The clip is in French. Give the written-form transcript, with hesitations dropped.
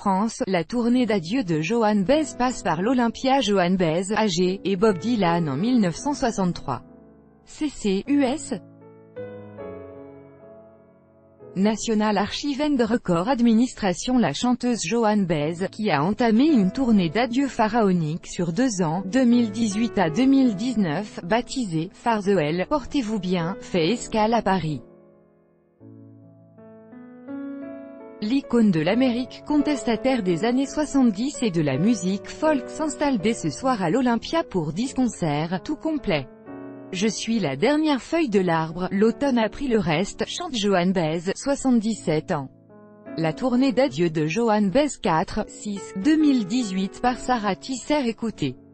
France, la tournée d'adieu de Joan Baez passe par l'Olympia. Joan Baez, âgé, et Bob Dylan en 1963. CC, US. National Archive and Record Administration. La chanteuse Joan Baez, qui a entamé une tournée d'adieu pharaonique sur 2 ans, 2018 à 2019, baptisée « Farewell, portez-vous bien », fait escale à Paris. L'icône de l'Amérique, contestataire des années 70 et de la musique folk, s'installe dès ce soir à l'Olympia pour 10 concerts, tout complet. Je suis la dernière feuille de l'arbre, l'automne a pris le reste, chante Joan Baez, 77 ans. La tournée d'adieu de Joan Baez 4-6, 2018 par Sarah Tisser. Écoutez.